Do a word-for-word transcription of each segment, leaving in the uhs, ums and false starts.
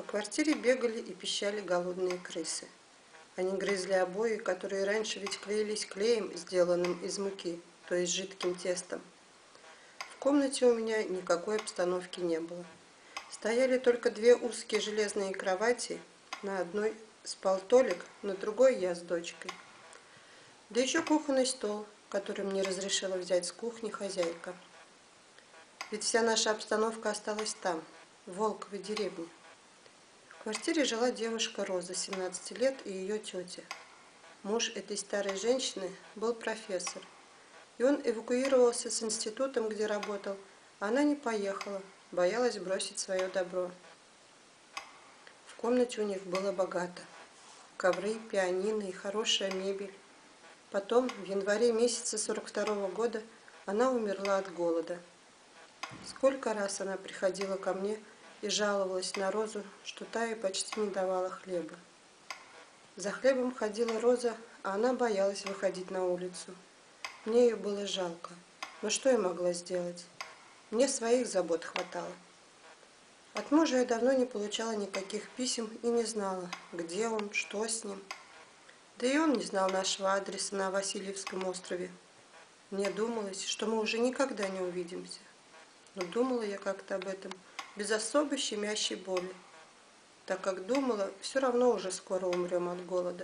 квартире бегали и пищали голодные крысы. Они грызли обои, которые раньше ведь клеились клеем, сделанным из муки, то есть жидким тестом. В комнате у меня никакой обстановки не было. Стояли только две узкие железные кровати, на одной спал Толик, на другой я с дочкой. Да еще кухонный стол, который мне разрешила взять с кухни хозяйка. Ведь вся наша обстановка осталась там, в Волковой деревне. В квартире жила девушка Роза, семнадцати лет, и ее тетя. Муж этой старой женщины был профессор, и он эвакуировался с институтом, где работал, а она не поехала, боялась бросить свое добро. В комнате у них было богато. Ковры, пианино и хорошая мебель. Потом, в январе месяце сорок второго года, она умерла от голода. Сколько раз она приходила ко мне и жаловалась на Розу, что та ей почти не давала хлеба. За хлебом ходила Роза, а она боялась выходить на улицу. Мне ее было жалко, но что я могла сделать? Мне своих забот хватало. От мужа я давно не получала никаких писем и не знала, где он, что с ним. Да и он не знал нашего адреса на Васильевском острове. Мне думалось, что мы уже никогда не увидимся. Но думала я как-то об этом без особой щемящей боли, так как думала, все равно уже скоро умрем от голода.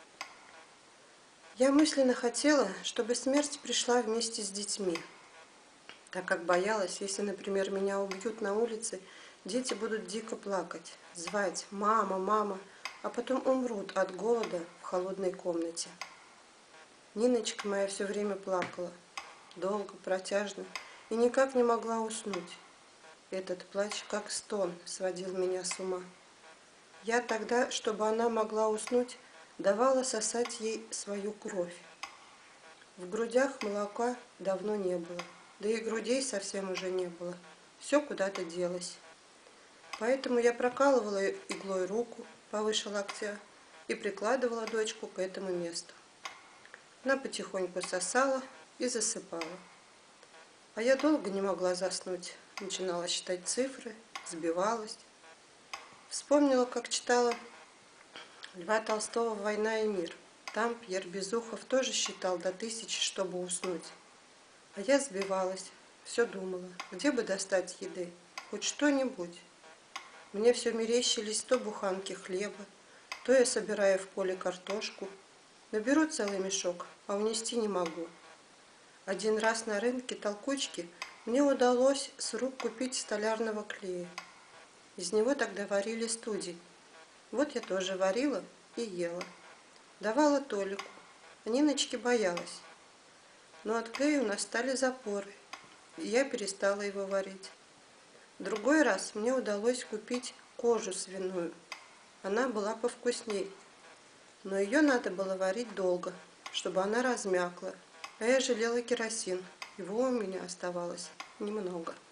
Я мысленно хотела, чтобы смерть пришла вместе с детьми, так как боялась, если, например, меня убьют на улице, дети будут дико плакать, звать «мама, мама», а потом умрут от голода в холодной комнате. Ниночка моя все время плакала, долго, протяжно, и никак не могла уснуть. Этот плач, как стон, сводил меня с ума. Я тогда, чтобы она могла уснуть, давала сосать ей свою кровь. В грудях молока давно не было, да и грудей совсем уже не было. Все куда-то делось. Поэтому я прокалывала иглой руку повыше локтя и прикладывала дочку к этому месту. Она потихоньку сосала и засыпала. А я долго не могла заснуть. Начинала считать цифры, сбивалась. Вспомнила, как читала Льва Толстого «Война и мир». Там Пьер Безухов тоже считал до тысячи, чтобы уснуть. А я сбивалась, все думала, где бы достать еды, хоть что-нибудь. Мне все мерещились то буханки хлеба, то я собираю в поле картошку. Наберу целый мешок, а унести не могу. Один раз на рынке толкучки мне удалось с рук купить столярного клея. Из него тогда варили студень. Вот я тоже варила и ела. Давала Толику, а Ниночке боялась. Но от клея у нас стали запоры, и я перестала его варить. Другой раз мне удалось купить кожу свиную. Она была повкусней, но ее надо было варить долго, чтобы она размякла. А я жалела керосин, его у меня оставалось немного.